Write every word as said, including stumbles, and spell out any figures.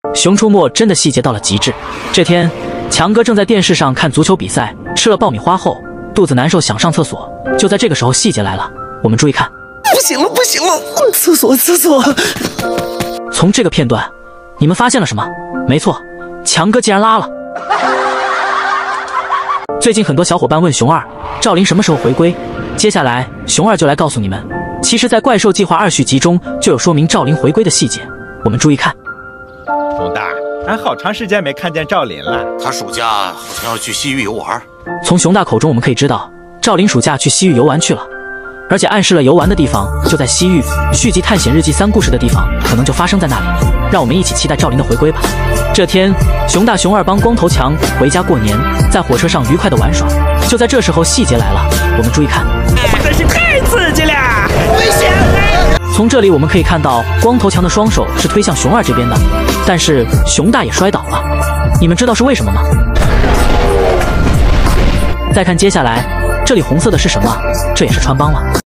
《熊出没》真的细节到了极致。这天，强哥正在电视上看足球比赛，吃了爆米花后肚子难受，想上厕所。就在这个时候，细节来了，我们注意看。 不行了，不行了，厕所，厕所！ 从这个片段，你们发现了什么？没错，强哥竟然拉了。最近很多小伙伴问熊二，赵琳什么时候回归？接下来，熊二就来告诉你们，其实，在《怪兽计划二》续集中就有说明赵琳回归的细节。我们注意看。 熊大，俺好长时间没看见赵琳了。 他暑假好像要去西域游玩。 从熊大口中我们可以知道，赵琳暑假去西域游玩去了，而且暗示了游玩的地方就在西域。续集《探险日记三》故事的地方可能就发生在那里。让我们一起期待赵琳的回归吧。这天，熊大、熊二帮光头强回家过年，在火车上愉快的玩耍。就在这时候，细节来了，我们注意看。 真是太刺激了，危险！ 从这里我们可以看到，光头强的双手是推向熊二这边的，但是熊大也摔倒了。你们知道是为什么吗？再看接下来，这里红色的是什么？这也是穿帮了。